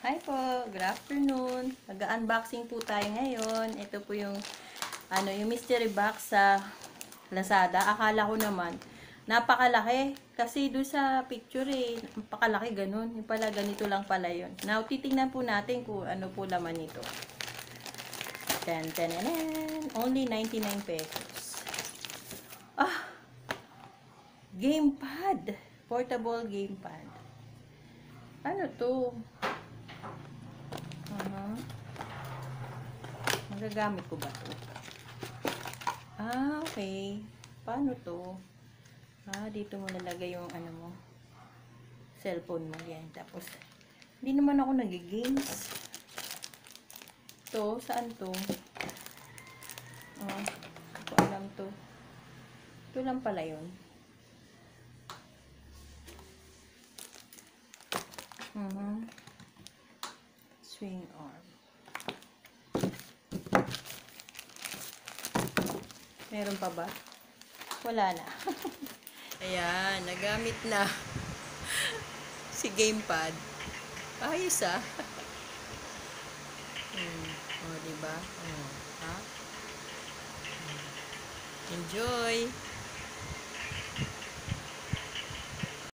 Hi po, good afternoon. Nag-unboxing po tayo ngayon. Ito po yung yung mystery box sa Lazada. Akala ko naman napakalaki kasi doon sa picture napakalaki ganun. Yung pala ganito lang pala yun. Now titingnan po natin kung ano po laman nito. Ten, ten, only 99 pesos. Ah, gamepad. Portable gamepad. Ano to? Magagamit ko ba to? Okay. Paano to? Dito mo nalagay yung mo, cellphone mo yan. Tapos, hindi naman ako nag-games. To, saan to? Hindi ko alam to. Ito lang pala yun. Swing arm. Meron pa ba? Wala na. Ayan, nagamit na si gamepad. Ayos diba? Ha? Enjoy!